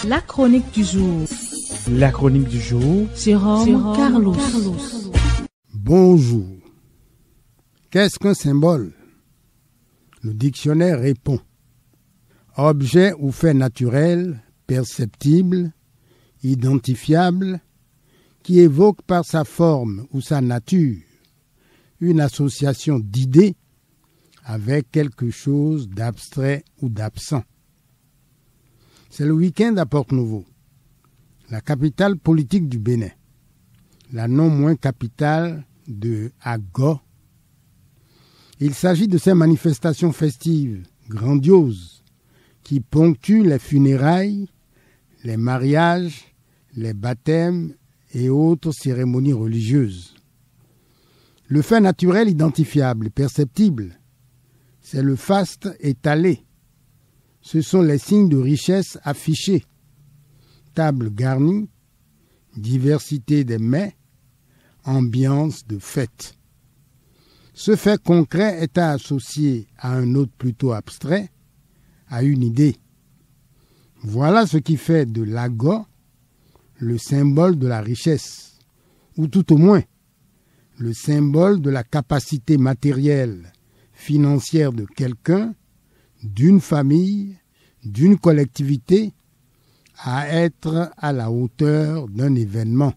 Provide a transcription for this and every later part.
La chronique du jour. La chronique du jour. Jérôme Carlos. Bonjour. Qu'est-ce qu'un symbole? Le dictionnaire répond: objet ou fait naturel, perceptible, identifiable, qui évoque par sa forme ou sa nature une association d'idées avec quelque chose d'abstrait ou d'absent. C'est le week-end à Porto-Novo, la capitale politique du Bénin, la non moins capitale de Ago. Il s'agit de ces manifestations festives grandioses qui ponctuent les funérailles, les mariages, les baptêmes et autres cérémonies religieuses. Le fait naturel identifiable et perceptible, c'est le faste étalé. Ce sont les signes de richesse affichés. Table garnie, diversité des mets, ambiance de fête. Ce fait concret est à associer à un autre plutôt abstrait, à une idée. Voilà ce qui fait de l'ago le symbole de la richesse, ou tout au moins le symbole de la capacité matérielle, financière de quelqu'un, d'une famille, d'une collectivité, à être à la hauteur d'un événement.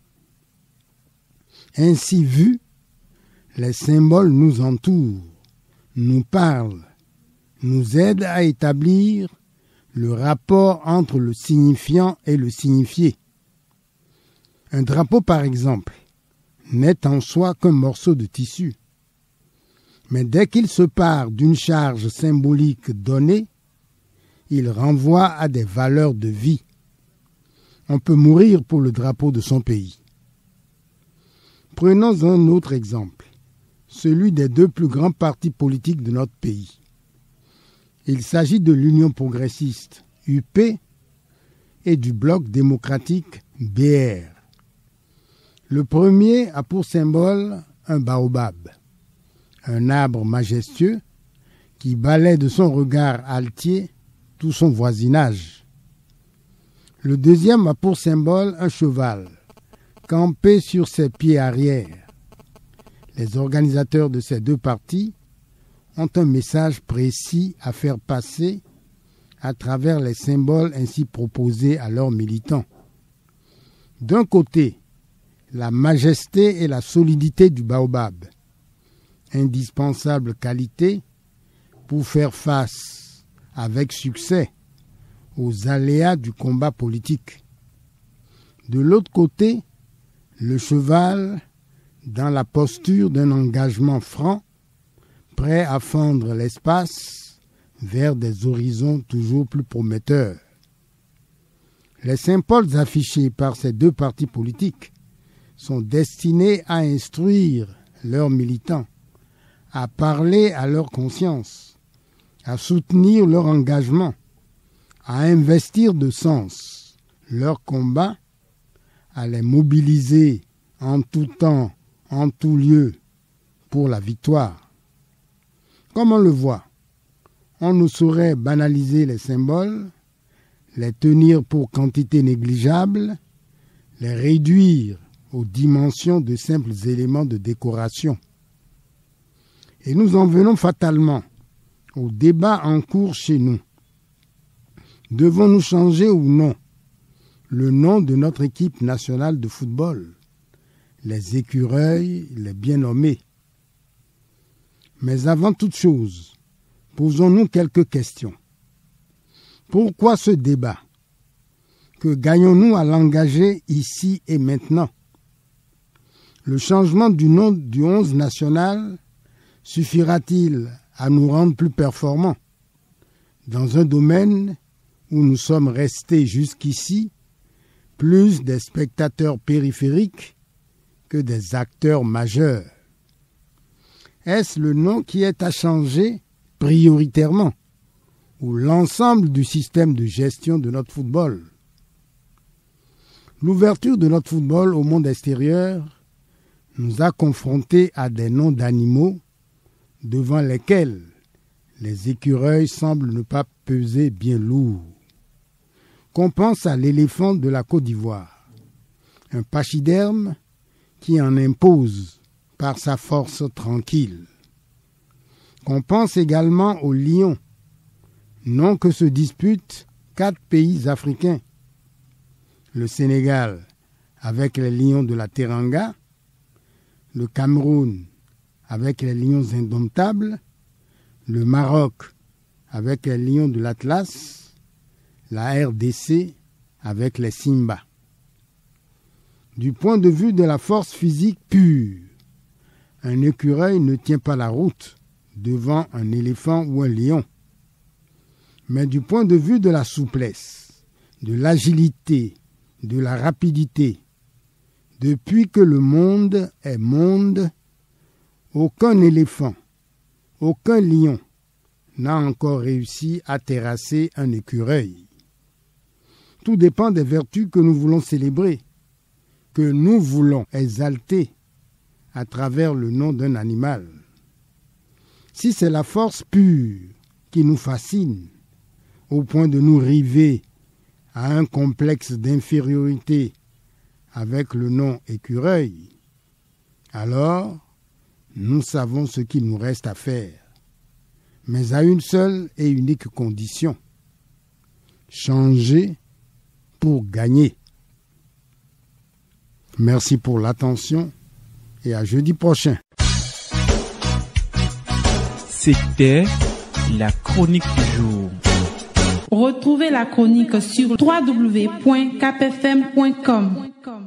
Ainsi vu, les symboles nous entourent, nous parlent, nous aident à établir le rapport entre le signifiant et le signifié. Un drapeau, par exemple, n'est en soi qu'un morceau de tissu. Mais dès qu'il se part d'une charge symbolique donnée, il renvoie à des valeurs de vie. On peut mourir pour le drapeau de son pays. Prenons un autre exemple, celui des deux plus grands partis politiques de notre pays. Il s'agit de l'Union progressiste, UP, et du Bloc démocratique, BR. Le premier a pour symbole un baobab, un arbre majestueux qui balaie de son regard altier tout son voisinage. Le deuxième a pour symbole un cheval, campé sur ses pieds arrière. Les organisateurs de ces deux partis ont un message précis à faire passer à travers les symboles ainsi proposés à leurs militants. D'un côté, la majesté et la solidité du baobab, indispensable qualité pour faire face avec succès aux aléas du combat politique. De l'autre côté, le cheval dans la posture d'un engagement franc, prêt à fendre l'espace vers des horizons toujours plus prometteurs. Les symboles affichés par ces deux partis politiques sont destinés à instruire leurs militants, à parler à leur conscience, à soutenir leur engagement, à investir de sens leur combat, à les mobiliser en tout temps, en tout lieu, pour la victoire. Comme on le voit, on ne saurait banaliser les symboles, les tenir pour quantité négligeable, les réduire aux dimensions de simples éléments de décoration. Et nous en venons fatalement au débat en cours chez nous. Devons-nous changer ou non le nom de notre équipe nationale de football, les écureuils, les bien nommés? Mais avant toute chose, posons-nous quelques questions. Pourquoi ce débat? Que gagnons-nous à l'engager ici et maintenant? Le changement du nom du 11 national suffira-t-il à nous rendre plus performants dans un domaine où nous sommes restés jusqu'ici plus des spectateurs périphériques que des acteurs majeurs? Est-ce le nom qui est à changer prioritairement ou l'ensemble du système de gestion de notre football? L'ouverture de notre football au monde extérieur nous a confrontés à des noms d'animaux devant lesquels les écureuils semblent ne pas peser bien lourd. qu'on pense à l'éléphant de la Côte d'Ivoire, un pachyderme qui en impose par sa force tranquille. Qu'on pense également au lion, nom que se disputent 4 pays africains. Le Sénégal avec les lions de la Teranga, le Cameroun avec les lions indomptables, le Maroc avec les lions de l'Atlas, la RDC avec les Simba. Du point de vue de la force physique pure, un écureuil ne tient pas la route devant un éléphant ou un lion. Mais du point de vue de la souplesse, de l'agilité, de la rapidité, depuis que le monde est monde, aucun éléphant, aucun lion n'a encore réussi à terrasser un écureuil. Tout dépend des vertus que nous voulons célébrer, que nous voulons exalter à travers le nom d'un animal. Si c'est la force pure qui nous fascine, au point de nous river à un complexe d'infériorité avec le nom écureuil, alors nous savons ce qu'il nous reste à faire, mais à une seule et unique condition: changer pour gagner. Merci pour l'attention et à jeudi prochain. C'était la chronique du jour. Retrouvez la chronique sur www.capfm.com.